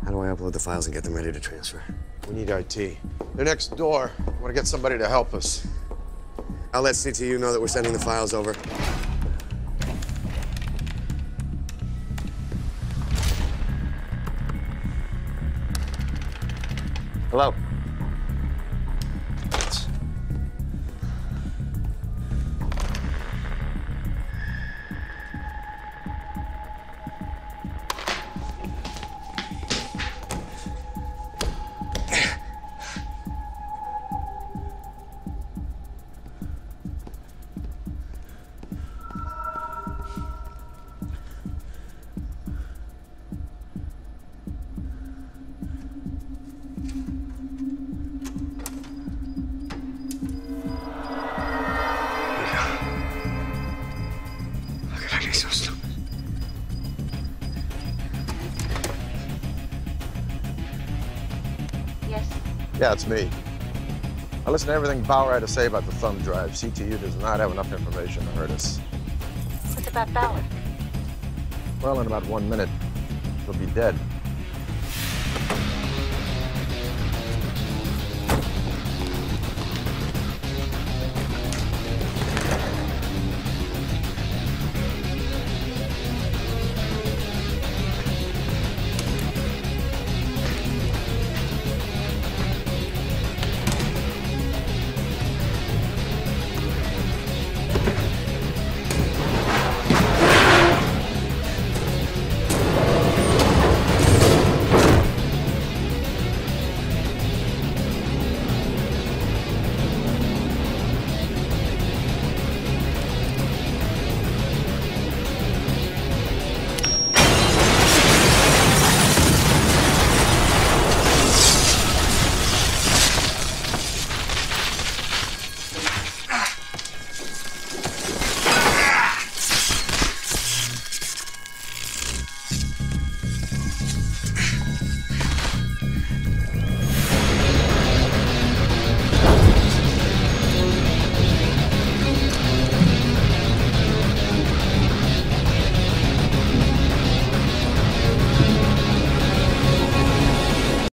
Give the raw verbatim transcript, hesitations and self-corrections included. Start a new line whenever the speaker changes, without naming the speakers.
How do I upload the files and get them ready to transfer?
We need I T. They're next door. I want to get somebody to help us.
I'll let C T U know that we're sending the files over. Hello. So stupid.
Yes.
Yeah, it's me. I listened to everything Bauer had to say about the thumb drive. C T U does not have enough information to hurt us.
What about Bauer?
Well, in about one minute, he'll be dead.